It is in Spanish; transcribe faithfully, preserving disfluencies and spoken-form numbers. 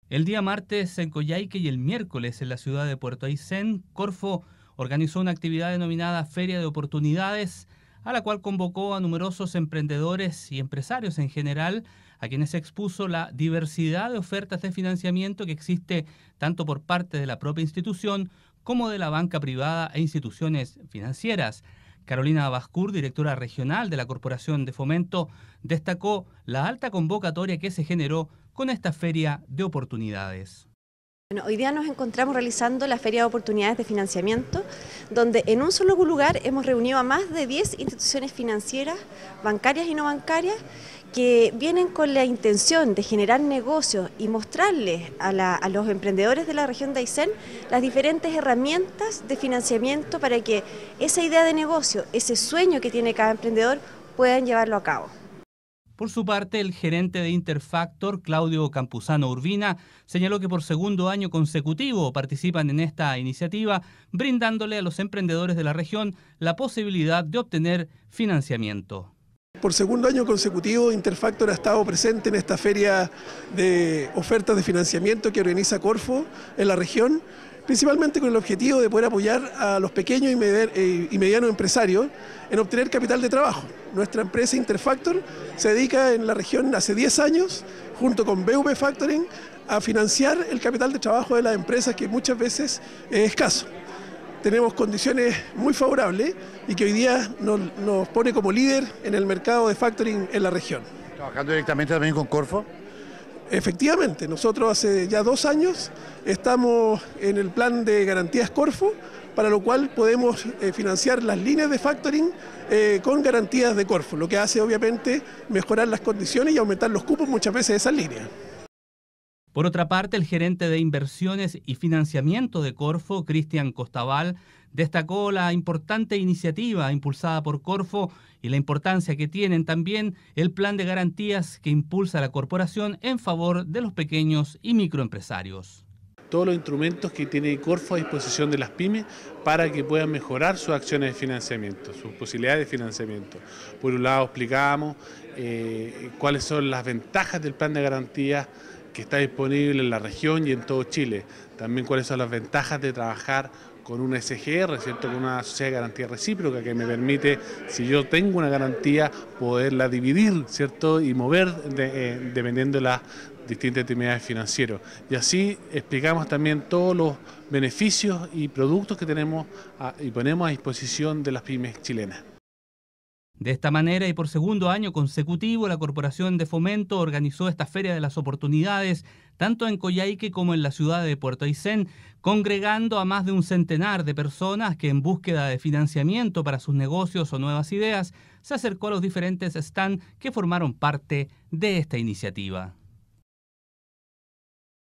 El día martes en Coyhaique y el miércoles en la ciudad de Puerto Aysén, Corfo organizó una actividad denominada Feria de Oportunidades, a la cual convocó a numerosos emprendedores y empresarios en general, a quienes expuso la diversidad de ofertas de financiamiento que existe tanto por parte de la propia institución como de la banca privada e instituciones financieras. Carolina Bascur, directora regional de la Corporación de Fomento, destacó la alta convocatoria que se generó con esta feria de oportunidades. Bueno, hoy día nos encontramos realizando la Feria de Oportunidades de Financiamiento, donde en un solo lugar hemos reunido a más de diez instituciones financieras, bancarias y no bancarias, que vienen con la intención de generar negocios y mostrarles a, la, a los emprendedores de la región de Aysén las diferentes herramientas de financiamiento para que esa idea de negocio, ese sueño que tiene cada emprendedor, puedan llevarlo a cabo. Por su parte, el gerente de Interfactor, Claudio Campuzano Urbina, señaló que por segundo año consecutivo participan en esta iniciativa, brindándole a los emprendedores de la región la posibilidad de obtener financiamiento. Por segundo año consecutivo, Interfactor ha estado presente en esta feria de ofertas de financiamiento que organiza Corfo en la región, principalmente con el objetivo de poder apoyar a los pequeños y medianos empresarios en obtener capital de trabajo. Nuestra empresa Interfactor se dedica en la región hace diez años, junto con B V Factoring, a financiar el capital de trabajo de las empresas, que muchas veces es escaso. Tenemos condiciones muy favorables y que hoy día nos, nos pone como líder en el mercado de factoring en la región. ¿Trabajando directamente también con Corfo? Efectivamente, nosotros hace ya dos años estamos en el plan de garantías Corfo, para lo cual podemos eh, financiar las líneas de factoring eh, con garantías de Corfo, lo que hace obviamente mejorar las condiciones y aumentar los cupos muchas veces de esas líneas. Por otra parte, el gerente de inversiones y financiamiento de Corfo, Cristian Costabal, destacó la importante iniciativa impulsada por Corfo y la importancia que tienen también el plan de garantías que impulsa la corporación en favor de los pequeños y microempresarios. Todos los instrumentos que tiene Corfo a disposición de las pymes para que puedan mejorar sus acciones de financiamiento, sus posibilidades de financiamiento. Por un lado explicábamos eh, cuáles son las ventajas del plan de garantías que está disponible en la región y en todo Chile. También cuáles son las ventajas de trabajar con una S G R, ¿cierto? Con una sociedad de garantía recíproca que me permite, si yo tengo una garantía, poderla dividir, ¿cierto? Y mover de, eh, dependiendo de las distintas actividades financieras. Y así explicamos también todos los beneficios y productos que tenemos a, y ponemos a disposición de las pymes chilenas. De esta manera y por segundo año consecutivo, la Corporación de Fomento organizó esta Feria de las Oportunidades, tanto en Coyhaique como en la ciudad de Puerto Aysén, congregando a más de un centenar de personas que en búsqueda de financiamiento para sus negocios o nuevas ideas, se acercó a los diferentes stands que formaron parte de esta iniciativa.